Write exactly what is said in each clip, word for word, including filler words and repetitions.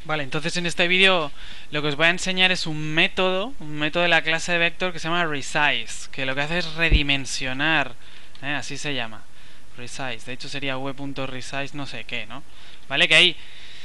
Vale, entonces en este vídeo lo que os voy a enseñar es un método, un método de la clase de vector que se llama resize, que lo que hace es redimensionar, ¿eh? Así se llama, resize. De hecho sería v.resize no sé qué, ¿no? Vale, que hay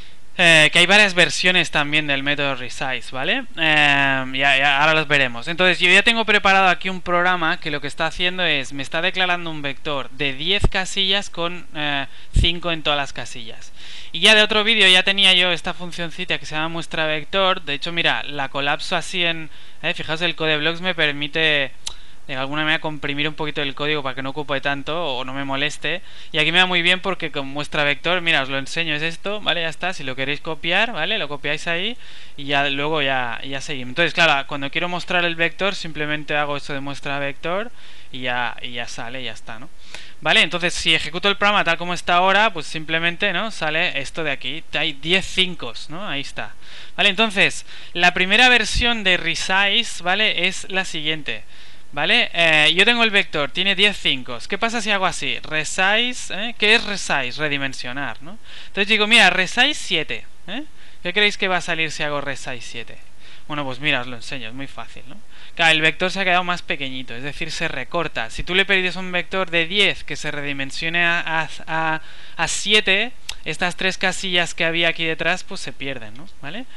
eh, que hay varias versiones también del método resize, ¿vale? Eh, ya, ya, ahora los veremos. Entonces yo ya tengo preparado aquí un programa que lo que está haciendo es, me está declarando un vector de diez casillas con eh, cinco en todas las casillas. Y ya de otro vídeo ya tenía yo esta funcioncita que se llama muestra vector. De hecho, mira, la colapso así en... Eh, fijaos, el codeblocks me permite de alguna manera comprimir un poquito el código para que no ocupe tanto o no me moleste. Y aquí me va muy bien porque con muestra vector, mira, os lo enseño, es esto, ¿vale? Ya está, si lo queréis copiar, ¿vale? Lo copiáis ahí y ya luego ya, ya seguimos. Entonces, claro, cuando quiero mostrar el vector simplemente hago esto de muestra vector y ya, y ya sale, ya está, ¿no? Vale, entonces si ejecuto el programa tal como está ahora, pues simplemente, ¿no? Sale esto de aquí. Hay diez cinco, ¿no? Ahí está. Vale, entonces, la primera versión de resize, ¿vale? Es la siguiente. ¿Vale? Eh, yo tengo el vector, tiene diez cinco. ¿Qué pasa si hago así? Resize, ¿eh? ¿Qué es resize? Redimensionar, ¿no? Entonces digo, mira, resize siete. ¿eh? ¿Qué creéis que va a salir si hago resize siete? Bueno, pues mira, os lo enseño, es muy fácil, ¿no? Claro, el vector se ha quedado más pequeñito, es decir, se recorta. Si tú le pedís un vector de diez que se redimensione a, a, a siete, estas tres casillas que había aquí detrás, pues se pierden, ¿no? ¿Vale?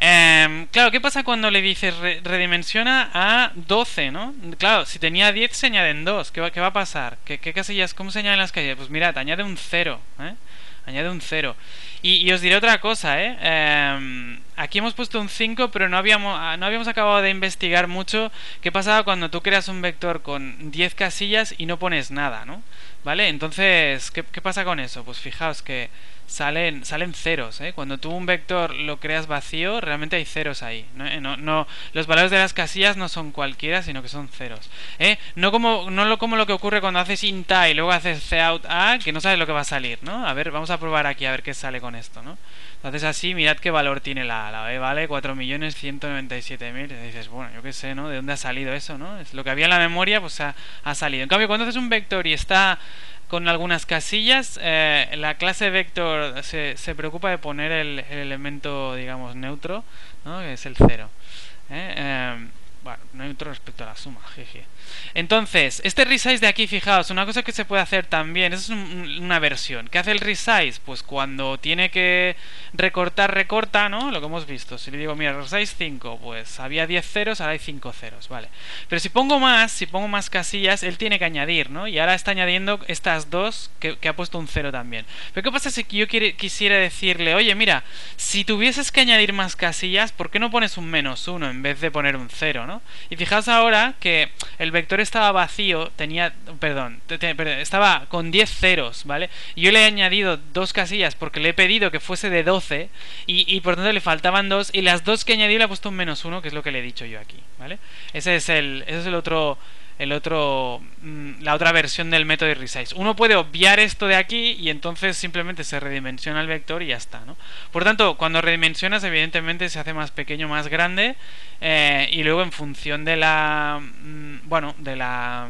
Eh, claro, ¿qué pasa cuando le dices re redimensiona a doce, ¿no? Claro, si tenía diez se añaden dos. ¿Qué va, qué va a pasar? ¿Qué, qué casillas? ¿Cómo se añaden las casillas? Pues mirad, añade un cero, ¿eh? Añade un cero. Y, y os diré otra cosa, ¿eh? Eh, aquí hemos puesto un cinco, pero no habíamos, no habíamos acabado de investigar mucho qué pasaba cuando tú creas un vector con diez casillas y no pones nada, ¿no? ¿Vale? Entonces, ¿qué, qué pasa con eso? Pues fijaos que salen, salen ceros, ¿eh? Cuando tú un vector lo creas vacío, realmente hay ceros ahí, ¿no? No, no, los valores de las casillas no son cualquiera, sino que son ceros, ¿eh? No como, no lo, como lo que ocurre cuando haces int a y luego haces cout a, que no sabes lo que va a salir, ¿no? A ver, vamos a probar aquí a ver qué sale con esto, ¿no? Entonces así, mirad qué valor tiene la A. La B vale cuatro millones ciento noventa y siete mil. Y dices, bueno, yo qué sé, ¿no? ¿De dónde ha salido eso, no? Es lo que había en la memoria, pues ha, ha salido. En cambio, cuando haces un vector y está con algunas casillas, eh, la clase vector se, se preocupa de poner el, el elemento, digamos, neutro, ¿no? Que es el cero. ¿eh? Eh, bueno, neutro respecto a la suma, jeje. Entonces, este resize de aquí, fijaos, una cosa que se puede hacer también, eso es un, una versión. ¿Qué hace el resize? Pues cuando tiene que recortar, recorta, ¿no? Lo que hemos visto. Si le digo, mira, resize cinco, pues había diez ceros, ahora hay cinco ceros, ¿vale? Pero si pongo más, si pongo más casillas, él tiene que añadir, ¿no? Y ahora está añadiendo estas dos que, que ha puesto un cero también. Pero ¿qué pasa si yo quiere, quisiera decirle, oye, mira, si tuvieses que añadir más casillas, ¿por qué no pones un menos uno en vez de poner un cero, ¿no? Y fijaos ahora que el vector estaba vacío, tenía, perdón, te, te, perdón, estaba con diez ceros, ¿vale? Y yo le he añadido dos casillas porque le he pedido que fuese de doce y, y por tanto le faltaban dos y las dos que añadí le he puesto un menos uno, que es lo que le he dicho yo aquí, ¿vale? Ese es el, ese es el otro... el otro la otra versión del método de resize. Uno puede obviar esto de aquí y entonces simplemente se redimensiona el vector y ya está, ¿no? Por tanto, cuando redimensionas, evidentemente se hace más pequeño, más grande, eh, y luego en función de la bueno, de la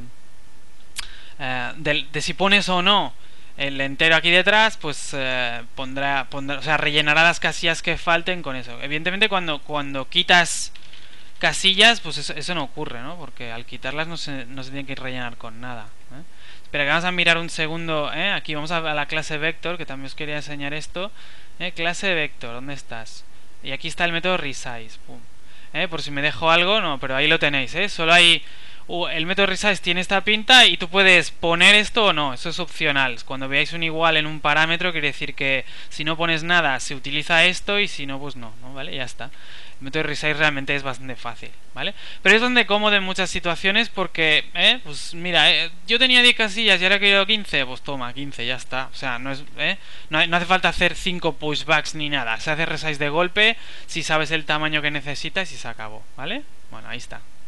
eh, de, de si pones o no el entero aquí detrás, pues eh, pondrá, pondrá, o sea, rellenará las casillas que falten con eso. Evidentemente cuando cuando quitas casillas, pues eso, eso no ocurre, ¿no? Porque al quitarlas no se, no se tiene que rellenar con nada, ¿eh? Espera, que vamos a mirar un segundo, ¿eh? Aquí vamos a, a la clase vector, que también os quería enseñar esto, ¿eh? Clase vector, ¿dónde estás? Y aquí está el método resize, pum. ¿Eh? Por si me dejo algo, no, pero ahí lo tenéis, ¿eh? Solo hay... Uh, el método resize tiene esta pinta y tú puedes poner esto o no, eso es opcional. Cuando veáis un igual en un parámetro quiere decir que si no pones nada se utiliza esto y si no, pues no, ¿no? ¿Vale? Ya está. El método resize realmente es bastante fácil, ¿vale? Pero es bastante cómodo en muchas situaciones porque, ¿eh? Pues mira, ¿eh? Yo tenía diez casillas y ahora he querido quince, pues toma, quince, ya está. O sea, no es, ¿eh? no, no hace falta hacer cinco pushbacks ni nada. Se hace resize de golpe si sabes el tamaño que necesitas y se acabó, ¿vale? Bueno, ahí está.